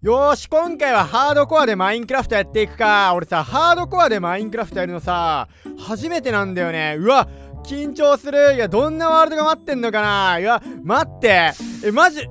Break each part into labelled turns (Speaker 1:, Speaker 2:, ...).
Speaker 1: よーし、今回はハードコアでマインクラフトやっていくか。俺さ、ハードコアでマインクラフトやるのさ、初めてなんだよね。うわ、緊張する。いや、どんなワールドが待ってんのかな。いや、待って。マジ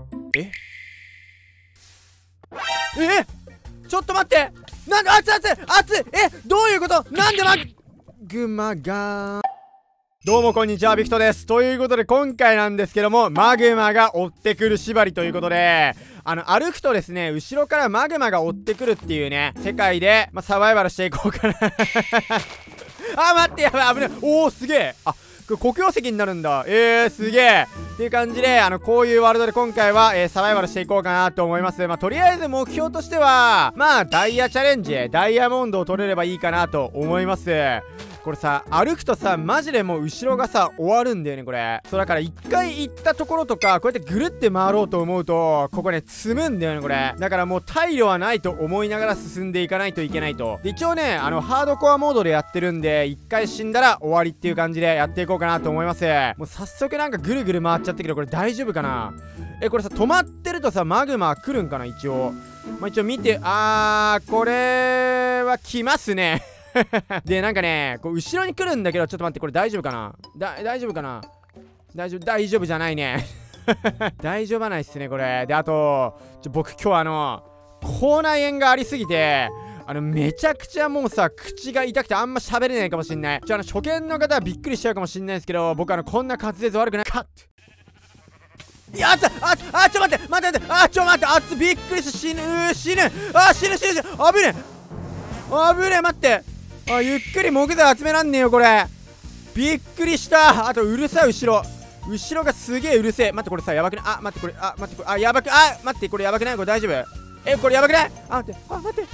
Speaker 1: ちょっと待って。なんで、熱いどういうこと。なんでグマがどうもこんにちは、ビクトです。ということで今回なんですけども、マグマが追ってくる縛りということで、歩くとですね、後ろからマグマが追ってくるっていうね、世界で、サバイバルしていこうかな。待って、やばい、危ない。おお、すげえ。これ黒曜石になるんだ。すげえ。っていう感じで、こういうワールドで今回は、サバイバルしていこうかなと思います。とりあえず目標としては、ダイヤチャレンジ、ダイヤモンドを取れればいいかなと思います。これさ、歩くとさ、マジでもう後ろがさ、終わるんだよね、これ。そう、だから一回行ったところとか、こうやってぐるって回ろうと思うと、ここね、積むんだよね、これ。だからもう体力はないと思いながら進んでいかないといけないと。で、一応ね、ハードコアモードでやってるんで、一回死んだら終わりっていう感じでやっていこうかなと思います。もう早速なんかぐるぐる回っちゃったけど、これ大丈夫かな。これさ、止まってるとさ、マグマ来るんかな、一応。一応見て、これは来ますね。で、なんかね、こう後ろに来るんだけど、ちょっと待って、これ大丈夫かな。大丈夫かな。大丈夫じゃないね。大丈夫はないっすね、これ。で、あと、僕今日口内炎がありすぎて、めちゃくちゃもうさ、口が痛くてあんま喋れないかもしんない。初見の方はびっくりしちゃうかもしんないですけど、僕こんな滑舌悪くない。カット。いや、ちょっと待って、びっくりした。死ぬ。危ねえ、待って。ゆっくり木材集めらんねえよ、これ。びっくりした。あと、うるさい、後ろがすげえうるせえ。待って、これさ、やばくない。待って、これ、やばく、待って、これやばくない。これ大丈夫。これやばくない。待って、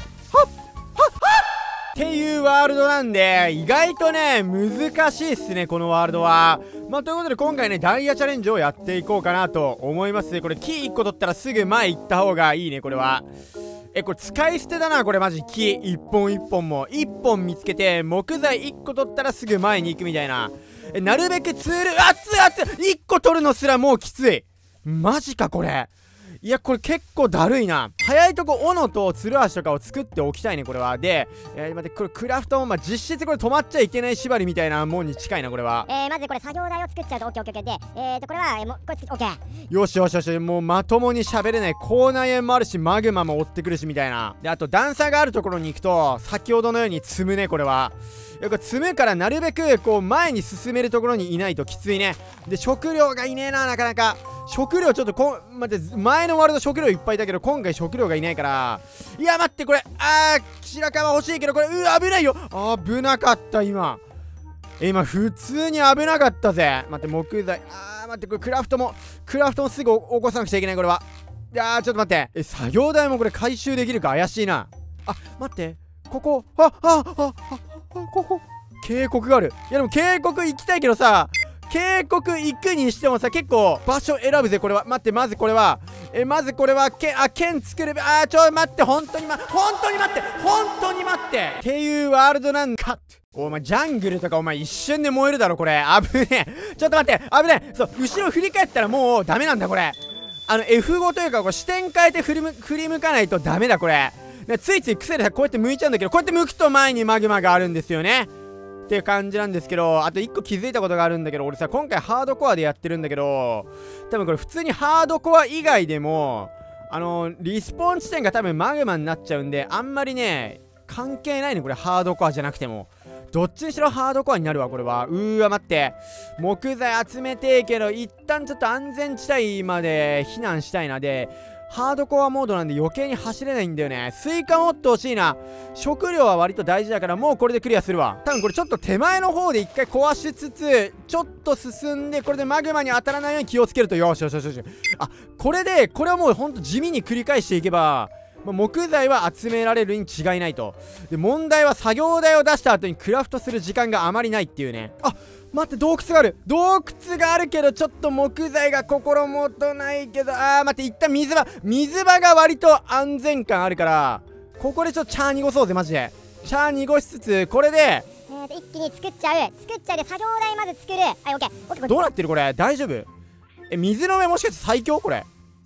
Speaker 1: っていうワールドなんで、意外とね、難しいっすね、このワールドは。ということで今回ね、ダイヤチャレンジをやっていこうかなと思います。これ、木1個取ったらすぐ前行った方がいいね、これは。これ使い捨てだな、これマジ。木1本1本も。1本見つけて、木材1個取ったらすぐ前に行くみたいな。なるべくツール、1個取るのすらもうきつい。マジか、これ。いや、これ結構だるいな。早いとこ、斧とツルハシとかを作っておきたいね、これは。で、待って、これクラフトも、実質これ止まっちゃいけない縛りみたいなもんに近いな、これは。
Speaker 2: まずこれ作業台を作っちゃうと、オッケー。で、これは、これオッケー。
Speaker 1: よし。もうまともに喋れない。口内炎もあるし、マグマも追ってくるし、みたいな。で、あと段差があるところに行くと、先ほどのように積むね、これは。これ積むからなるべく、こう、前に進めるところにいないときついね。で、食料がいねえな、なかなか。食料ちょっと待って、前のワールド食料いっぱいだけど、今回食料がいないから。いや、待って、これ、白樺欲しいけど、これ、危ないよ。危なかった、今。今、普通に危なかったぜ。待って、木材。待って、これ、クラフトもすぐ起こさなくちゃいけない、これは。ちょっと待って。作業台もこれ回収できるか怪しいな。待って。ここ。ここ。渓谷がある。いや、でも渓谷行きたいけどさ、渓谷行くにしてもさ、結構場所選ぶぜ、これは。待って、まずこれは剣作るべ。待って、本当に待ってっていうワールドなんか。お前ジャングルとかお前一瞬で燃えるだろ、これ。危ねえ。ちょっと待って、危ねえ。そう、後ろ振り返ったらもうダメなんだ、これ。F5 というか、こう視点変えて振り向かないとダメだ、これ。ついつい癖でさ、こうやって向いちゃうんだけど、こうやって向くと前にマグマがあるんですよね。っていう感じなんですけど、あと1個気づいたことがあるんだけど、俺さ、今回ハードコアでやってるんだけど、多分これ普通にハードコア以外でも、リスポーン地点が多分マグマになっちゃうんで、あんまりね、関係ないね、これハードコアじゃなくても。どっちにしろハードコアになるわ、これは。待って。木材集めてえけど、一旦ちょっと安全地帯まで避難したいな。で、ハードコアモードなんで余計に走れないんだよね。スイカもっと欲しいな。食料は割と大事だから、もうこれでクリアするわ。多分これちょっと手前の方で一回壊しつつ、ちょっと進んで、これでマグマに当たらないように気をつけると、よし。これはもうほんと地味に繰り返していけば、木材は集められるに違いないと。で、問題は作業台を出した後にクラフトする時間があまりないっていうね。待って、洞窟があるけど、ちょっと木材が心もとないけど、待って、一旦水場が割と安全感あるから、ここでちょっと茶濁そうぜ、マジで。茶濁しつつ、これで、
Speaker 2: 一気に作っちゃうで、作業台まず作る。オッケー。
Speaker 1: どうなってるこれ、大丈夫。水の上もしかして最強これ。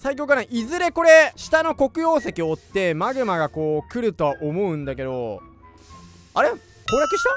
Speaker 1: 最強かな。いずれこれ下の黒曜石を追ってマグマがこう来るとは思うんだけど、あれ攻略した？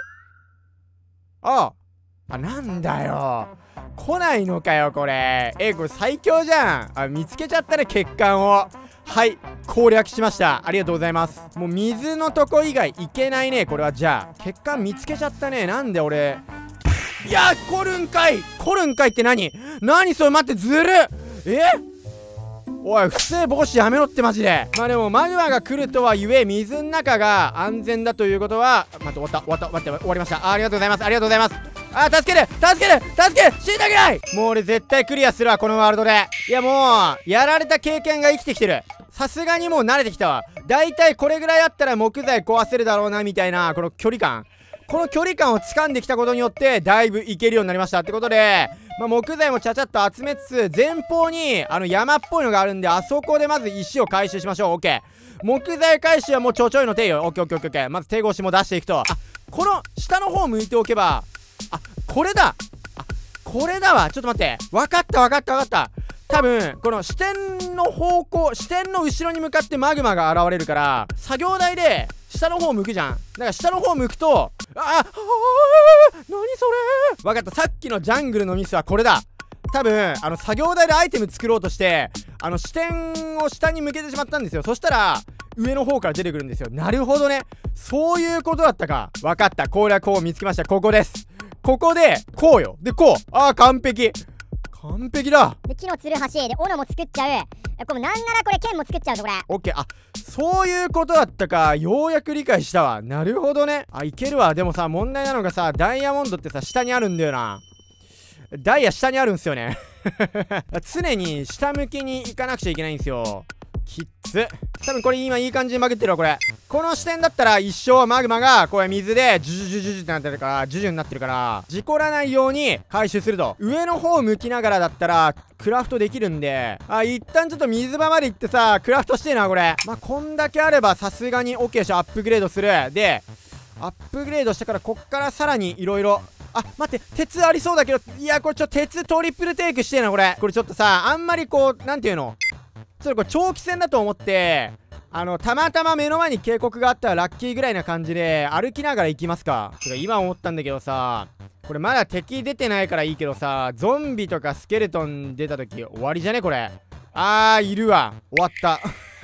Speaker 1: なんだよ、来ないのかよこれ。これ最強じゃん。見つけちゃったね、欠陥を。はい、攻略しました。ありがとうございます。もう水のとこ以外いけないねこれは。じゃあ欠陥見つけちゃったね。なんで俺、いや来るんかいって何それ、待って、ずるっ。おい、不正防止やめろってマジで。まあでもマグマが来るとはゆえ水の中が安全だということは、待って、終わりました。ありがとうございます。助ける死にたくない。もう俺絶対クリアするわこのワールドで。いやもうやられた経験が生きてきてる。さすがにもう慣れてきたわ。だいたいこれぐらいあったら木材壊せるだろうなみたいな、この距離感を掴んできたことによってだいぶいけるようになりましたってことで、木材もちゃちゃっと集めつつ、前方に山っぽいのがあるんで、あそこでまず石を回収しましょう。オッケー。木材回収はもうちょいの手よ。オッケー。まず手越しも出していくと、この下の方向いておけば、これだわ。ちょっと待って、分かった多分この視点の後ろに向かってマグマが現れるから、作業台で下の方向くじゃん。だから下の方向くと、何それ。分かった。さっきのジャングルのミスはこれだ。多分作業台でアイテム作ろうとして視点を下に向けてしまったんですよ。そしたら上の方から出てくるんですよ。なるほどね、そういうことだったか。分かった。攻略法を見つけました。ここです。ここでこうよ。でこう、完璧だ。
Speaker 2: で木のつるはしで斧も作っちゃう。これなんならこれ剣も作っちゃうぞこれ。
Speaker 1: オッケー。そういうことだったか。ようやく理解したわ。なるほどね。いけるわ。でもさ、問題なのがさ、ダイヤモンドってさ下にあるんだよな。ダイヤ下にあるんすよね常に下向きに行かなくちゃいけないんですよ。きっつ。多分これ今いい感じに曲げてるわこれ。この視点だったら一生マグマがこれ水でジュジュってなってるから、ジュジュになってるから事故らないように回収すると。上の方向きながらだったらクラフトできるんで、一旦ちょっと水場まで行ってさクラフトしてえなこれ。こんだけあればさすがに OK でしょ。アップグレードする。でアップグレードしてからこっからさらにいろいろ。待って、鉄ありそうだけど、いやこれ鉄トリプルテイクしてえなこれ。これちょっとさ、あんまりこうなんていうの、ちょっとこれ長期戦だと思ってたまたま目の前に渓谷があったらラッキーぐらいな感じで歩きながら行きますか。てか今思ったんだけどさ、これまだ敵出てないからいいけどさ、ゾンビとかスケルトン出た時終わりじゃねこれ。いるわ。終わった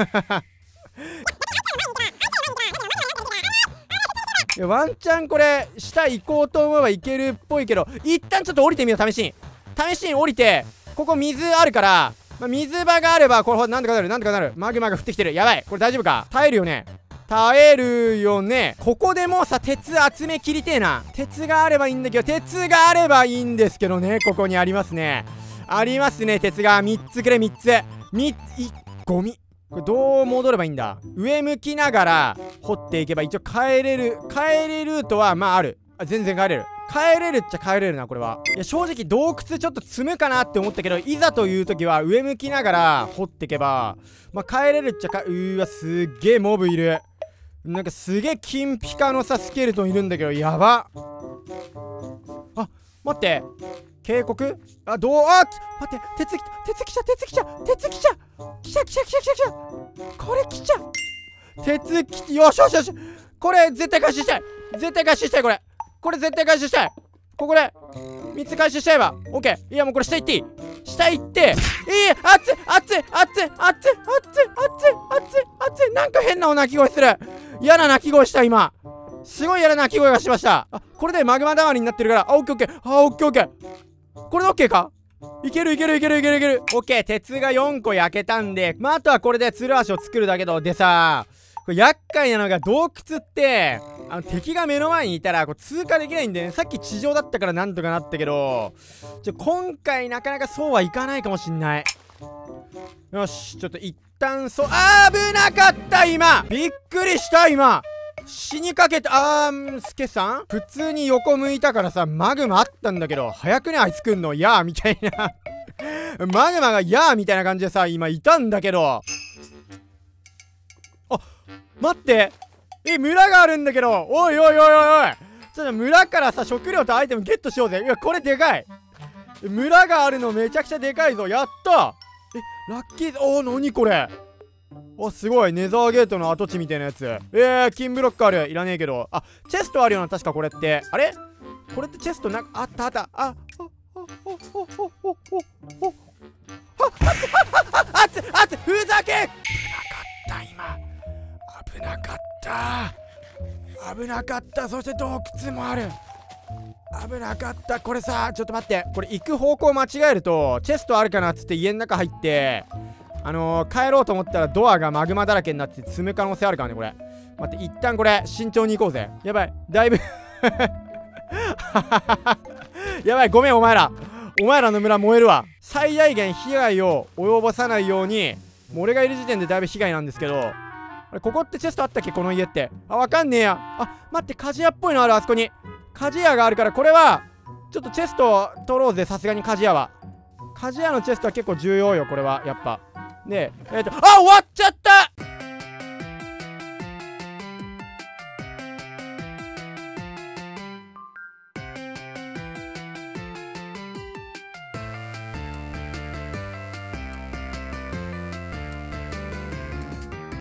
Speaker 1: ワンチャンこれ下行こうと思えば行けるっぽいけど、一旦ちょっと降りてみよう。試しに降りて、ここ水あるから、水場があればこれなんとかなる。マグマが降ってきてる。やばい、これ大丈夫か。耐えるよね。ここでもうさ鉄集めきりてえな。鉄があればいいんですけどね。ここにありますね。鉄が3つくれ。ゴミ。これどう戻ればいいんだ。上向きながら掘っていけば一応帰れるルートはある。全然帰れるっちゃ帰れるなこれは。いや正直洞窟ちょっと積むかなって思ったけど、いざという時は上向きながら掘ってけば帰れるっちゃすっげえモブいる。なんかすげえ金ピカのさスケルトンいるんだけど、やば。待って、渓谷。待って、鉄来ちゃ。これ来ちゃ。よし。これ絶対回収したい。これ絶対回収したい。ここで3つ回収しちゃえば OK。 いやもうこれ下行っていい。熱い。なんか変な鳴き声する。嫌な鳴き声した。今すごい嫌な鳴き声がしました。これでマグマ溜りになってるから、オッケー。これで OK か。いける。OK。鉄が4個焼けたんで、あとはこれでツルハシを作るだけでさ、これ厄介なのが洞窟って敵が目の前にいたら通過できないんでね。さっき地上だったからなんとかなったけど、今回なかなかそうはいかないかもしんない。よし、ちょっと一旦危なかった。今びっくりした。今死にかけた。スケさん普通に横向いたからさ、マグマあったんだけど、早くねあいつ来んの。やーみたいなマグマがやーみたいな感じでさ今いたんだけど、待って、村があるんだけど、おい。ちょっと村からさ食料とアイテムゲットしようぜ。いやこれでかい。村があるのめちゃくちゃでかいぞ。やった。 ラッキー、おー、なにこれ。お、すごい。ネザーゲートの跡地みたいなやつ。金ブロックある。いらねえけど。あ、チェストあるよな、確かこれって。あれこれってチェストあったあった。あっふざけ。危なかった。危なかった。そして洞窟もある。危なかった。これさ、ちょっと待って。これ行く方向間違えると、チェストあるかなっつって家の中入って、帰ろうと思ったらドアがマグマだらけになって積む可能性あるからね、これ。待って、一旦これ、慎重に行こうぜ。やばい。だいぶやばい、ごめん、お前らの村燃えるわ。最大限被害を及ぼさないように、もう俺がいる時点でだいぶ被害なんですけど、あれ、ここってチェストあったっけ、この家って。あ、わかんねえや。あ、待って、鍛冶屋っぽいのある、あそこに。鍛冶屋があるから、これは、ちょっとチェスト取ろうぜ、さすがに鍛冶屋は。鍛冶屋のチェストは結構重要よ、これは、やっぱ。で、終わっちゃった。